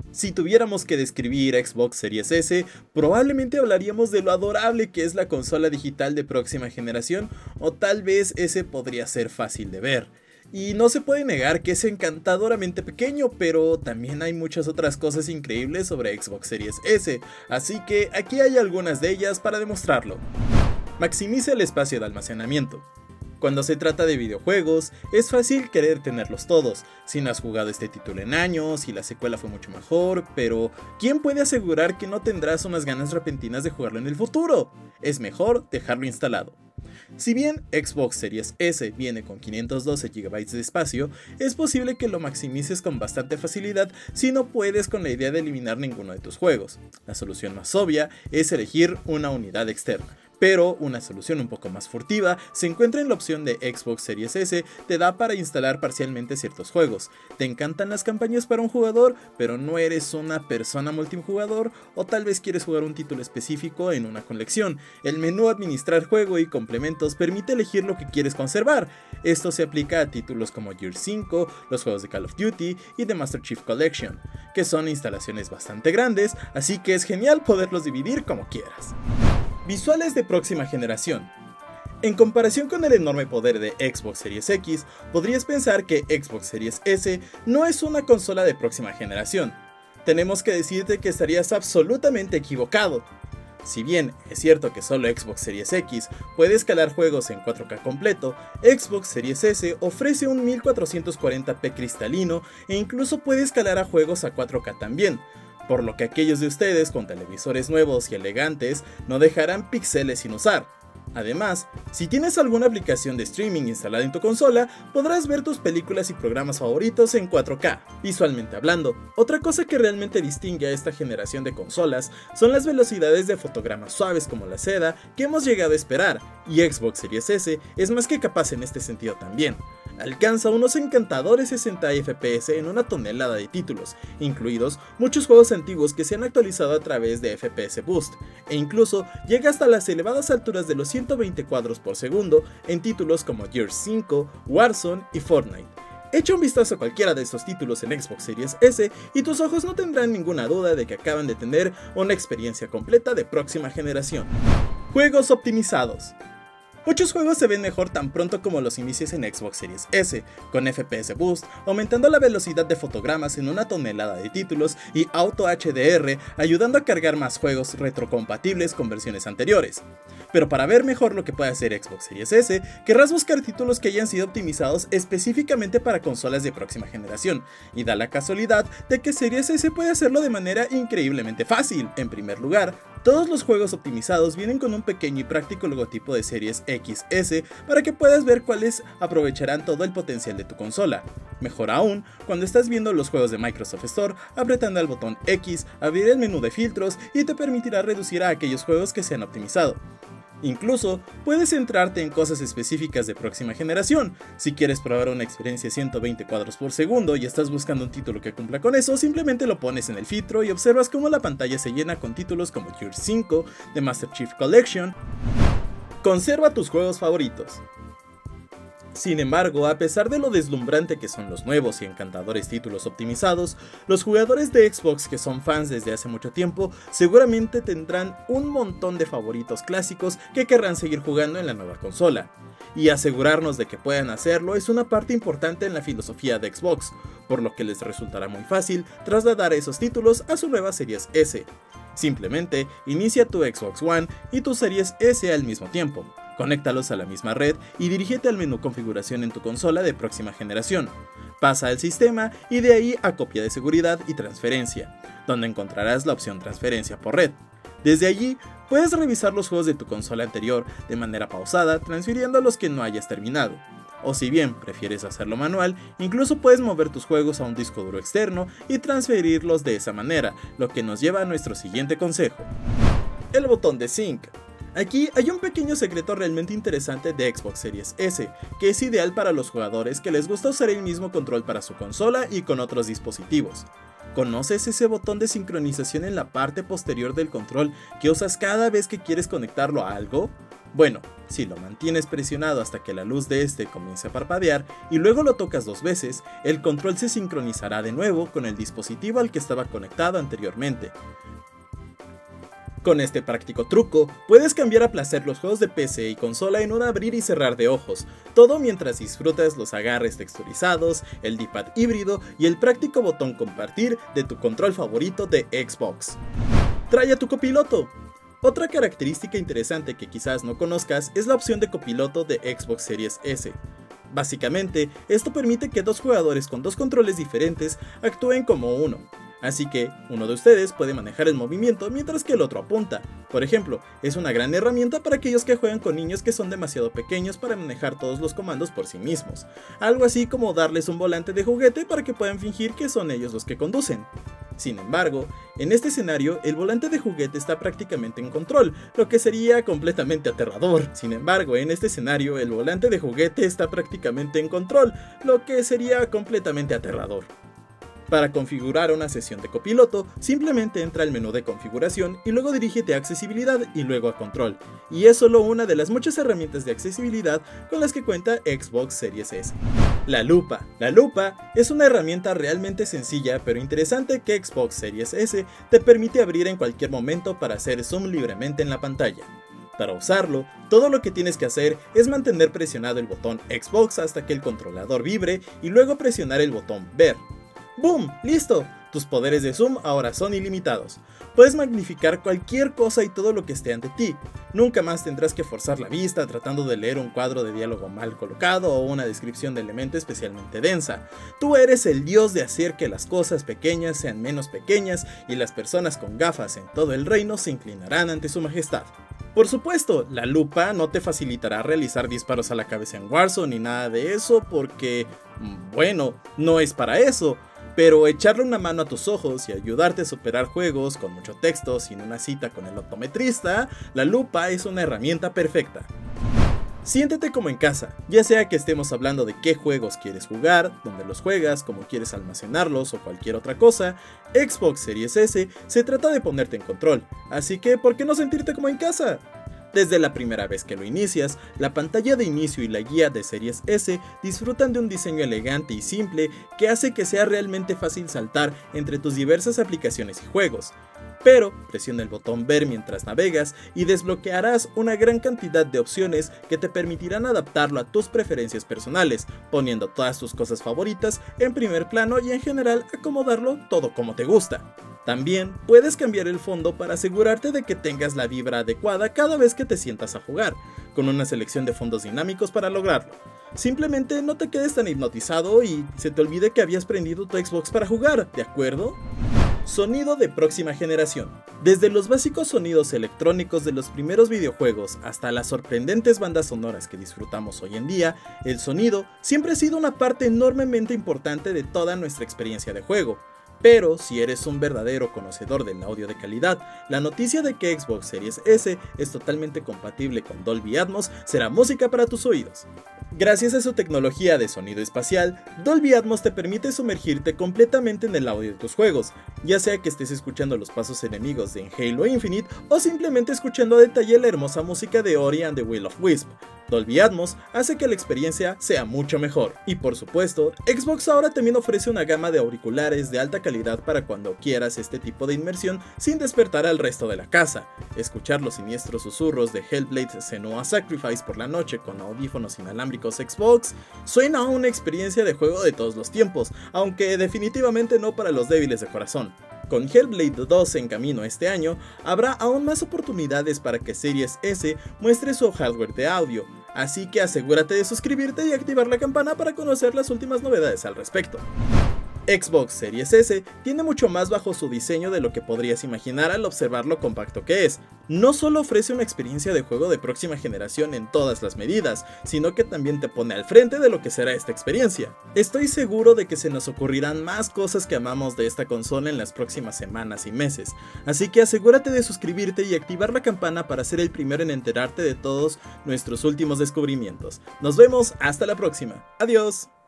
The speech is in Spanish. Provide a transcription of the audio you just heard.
Si tuviéramos que describir Xbox Series S, probablemente hablaríamos de lo adorable que es la consola digital de próxima generación, o tal vez ese podría ser fácil de ver. Y no se puede negar que es encantadoramente pequeño, pero también hay muchas otras cosas increíbles sobre Xbox Series S, así que aquí hay algunas de ellas para demostrarlo. Maximiza el espacio de almacenamiento. Cuando se trata de videojuegos, es fácil querer tenerlos todos, si no has jugado este título en años y la secuela fue mucho mejor, pero ¿quién puede asegurar que no tendrás unas ganas repentinas de jugarlo en el futuro? Es mejor dejarlo instalado. Si bien Xbox Series S viene con 512 GB de espacio, es posible que lo maximices con bastante facilidad si no puedes con la idea de eliminar ninguno de tus juegos. La solución más obvia es elegir una unidad externa. Pero una solución un poco más furtiva se encuentra en la opción de Xbox Series S, te da para instalar parcialmente ciertos juegos. ¿Te encantan las campañas para un jugador, pero no eres una persona multijugador? ¿O tal vez quieres jugar un título específico en una colección? El menú Administrar juego y complementos permite elegir lo que quieres conservar. Esto se aplica a títulos como Gears 5, los juegos de Call of Duty y The Master Chief Collection, que son instalaciones bastante grandes, así que es genial poderlos dividir como quieras. Visuales de próxima generación. En comparación con el enorme poder de Xbox Series X, podrías pensar que Xbox Series S no es una consola de próxima generación. Tenemos que decirte que estarías absolutamente equivocado. Si bien es cierto que solo Xbox Series X puede escalar juegos en 4K completo, Xbox Series S ofrece un 1440p cristalino e incluso puede escalar a juegos a 4K también, por lo que aquellos de ustedes con televisores nuevos y elegantes no dejarán píxeles sin usar. Además, si tienes alguna aplicación de streaming instalada en tu consola, podrás ver tus películas y programas favoritos en 4K, visualmente hablando. Otra cosa que realmente distingue a esta generación de consolas son las velocidades de fotogramas suaves como la seda que hemos llegado a esperar, y Xbox Series S es más que capaz en este sentido también. Alcanza unos encantadores 60 FPS en una tonelada de títulos, incluidos muchos juegos antiguos que se han actualizado a través de FPS Boost, e incluso llega hasta las elevadas alturas de los 120 cuadros por segundo en títulos como Gears 5, Warzone y Fortnite. Echa un vistazo a cualquiera de estos títulos en Xbox Series S y tus ojos no tendrán ninguna duda de que acaban de tener una experiencia completa de próxima generación. Juegos optimizados. Muchos juegos se ven mejor tan pronto como los inicies en Xbox Series S, con FPS Boost, aumentando la velocidad de fotogramas en una tonelada de títulos y Auto HDR, ayudando a cargar más juegos retrocompatibles con versiones anteriores. Pero para ver mejor lo que puede hacer Xbox Series S, querrás buscar títulos que hayan sido optimizados específicamente para consolas de próxima generación, y da la casualidad de que Series S puede hacerlo de manera increíblemente fácil. En primer lugar, todos los juegos optimizados vienen con un pequeño y práctico logotipo de Series XS para que puedas ver cuáles aprovecharán todo el potencial de tu consola. Mejor aún, cuando estás viendo los juegos de Microsoft Store, apretando el botón X, abrir el menú de filtros y te permitirá reducir a aquellos juegos que se han optimizado. Incluso puedes centrarte en cosas específicas de próxima generación. Si quieres probar una experiencia a 120 cuadros por segundo y estás buscando un título que cumpla con eso, simplemente lo pones en el filtro y observas cómo la pantalla se llena con títulos como Gears 5, The Master Chief Collection. Conserva tus juegos favoritos. Sin embargo, a pesar de lo deslumbrante que son los nuevos y encantadores títulos optimizados, los jugadores de Xbox que son fans desde hace mucho tiempo seguramente tendrán un montón de favoritos clásicos que querrán seguir jugando en la nueva consola. Y asegurarnos de que puedan hacerlo es una parte importante en la filosofía de Xbox, por lo que les resultará muy fácil trasladar esos títulos a su nueva Series S. Simplemente inicia tu Xbox One y tu Series S al mismo tiempo. Conéctalos a la misma red y dirígete al menú configuración en tu consola de próxima generación. Pasa al sistema y de ahí a copia de seguridad y transferencia, donde encontrarás la opción transferencia por red. Desde allí puedes revisar los juegos de tu consola anterior de manera pausada, transfiriendo los que no hayas terminado. O si bien prefieres hacerlo manual, incluso puedes mover tus juegos a un disco duro externo y transferirlos de esa manera, lo que nos lleva a nuestro siguiente consejo: el botón de Sync. Aquí hay un pequeño secreto realmente interesante de Xbox Series S, que es ideal para los jugadores que les gusta usar el mismo control para su consola y con otros dispositivos. ¿Conoces ese botón de sincronización en la parte posterior del control que usas cada vez que quieres conectarlo a algo? Bueno, si lo mantienes presionado hasta que la luz de este comience a parpadear y luego lo tocas 2 veces, el control se sincronizará de nuevo con el dispositivo al que estaba conectado anteriormente. Con este práctico truco, puedes cambiar a placer los juegos de PC y consola en un abrir y cerrar de ojos, todo mientras disfrutas los agarres texturizados, el D-pad híbrido y el práctico botón compartir de tu control favorito de Xbox. ¡Trae a tu copiloto! Otra característica interesante que quizás no conozcas es la opción de copiloto de Xbox Series S. Básicamente, esto permite que 2 jugadores con 2 controles diferentes actúen como uno. Así que, uno de ustedes puede manejar el movimiento mientras que el otro apunta. Por ejemplo, es una gran herramienta para aquellos que juegan con niños que son demasiado pequeños para manejar todos los comandos por sí mismos. Algo así como darles un volante de juguete para que puedan fingir que son ellos los que conducen. Sin embargo, en este escenario el volante de juguete está prácticamente en control, lo que sería completamente aterrador. Sin embargo, en este escenario el volante de juguete está prácticamente en control, lo que sería completamente aterrador. Para configurar una sesión de copiloto, simplemente entra al menú de configuración y luego dirígete a accesibilidad y luego a control, y es solo una de las muchas herramientas de accesibilidad con las que cuenta Xbox Series S. La lupa. La lupa es una herramienta realmente sencilla pero interesante que Xbox Series S te permite abrir en cualquier momento para hacer zoom libremente en la pantalla. Para usarlo, todo lo que tienes que hacer es mantener presionado el botón Xbox hasta que el controlador vibre y luego presionar el botón ver. ¡Boom! ¡Listo! Tus poderes de zoom ahora son ilimitados. Puedes magnificar cualquier cosa y todo lo que esté ante ti. Nunca más tendrás que forzar la vista tratando de leer un cuadro de diálogo mal colocado o una descripción de elemento especialmente densa. Tú eres el dios de hacer que las cosas pequeñas sean menos pequeñas y las personas con gafas en todo el reino se inclinarán ante su majestad. Por supuesto, la lupa no te facilitará realizar disparos a la cabeza en Warzone ni nada de eso porque, bueno, no es para eso. Pero echarle una mano a tus ojos y ayudarte a superar juegos con mucho texto sin una cita con el optometrista, la lupa es una herramienta perfecta. Siéntete como en casa, ya sea que estemos hablando de qué juegos quieres jugar, dónde los juegas, cómo quieres almacenarlos o cualquier otra cosa. Xbox Series S se trata de ponerte en control, así que ¿por qué no sentirte como en casa? Desde la primera vez que lo inicias, la pantalla de inicio y la guía de Series S disfrutan de un diseño elegante y simple que hace que sea realmente fácil saltar entre tus diversas aplicaciones y juegos. Pero presiona el botón ver mientras navegas y desbloquearás una gran cantidad de opciones que te permitirán adaptarlo a tus preferencias personales, poniendo todas tus cosas favoritas en primer plano y en general acomodarlo todo como te gusta. También puedes cambiar el fondo para asegurarte de que tengas la vibra adecuada cada vez que te sientas a jugar, con una selección de fondos dinámicos para lograrlo. Simplemente no te quedes tan hipnotizado y se te olvide que habías prendido tu Xbox para jugar, ¿de acuerdo? Sonido de próxima generación. Desde los básicos sonidos electrónicos de los primeros videojuegos hasta las sorprendentes bandas sonoras que disfrutamos hoy en día, el sonido siempre ha sido una parte enormemente importante de toda nuestra experiencia de juego. Pero si eres un verdadero conocedor del audio de calidad, la noticia de que Xbox Series S es totalmente compatible con Dolby Atmos será música para tus oídos. Gracias a su tecnología de sonido espacial, Dolby Atmos te permite sumergirte completamente en el audio de tus juegos, ya sea que estés escuchando los pasos enemigos de Halo Infinite o simplemente escuchando a detalle la hermosa música de Ori and the Will of Wisp. Dolby Atmos hace que la experiencia sea mucho mejor. Y por supuesto, Xbox ahora también ofrece una gama de auriculares de alta calidad para cuando quieras este tipo de inmersión sin despertar al resto de la casa. Escuchar los siniestros susurros de Hellblade Senua's Sacrifice por la noche con audífonos inalámbricos Xbox suena a una experiencia de juego de todos los tiempos, aunque definitivamente no para los débiles de corazón. Con Hellblade 2 en camino este año, habrá aún más oportunidades para que Series S muestre su hardware de audio, así que asegúrate de suscribirte y activar la campana para conocer las últimas novedades al respecto. Xbox Series S tiene mucho más bajo su diseño de lo que podrías imaginar al observar lo compacto que es. No solo ofrece una experiencia de juego de próxima generación en todas las medidas, sino que también te pone al frente de lo que será esta experiencia. Estoy seguro de que se nos ocurrirán más cosas que amamos de esta consola en las próximas semanas y meses, así que asegúrate de suscribirte y activar la campana para ser el primero en enterarte de todos nuestros últimos descubrimientos. Nos vemos hasta la próxima. Adiós.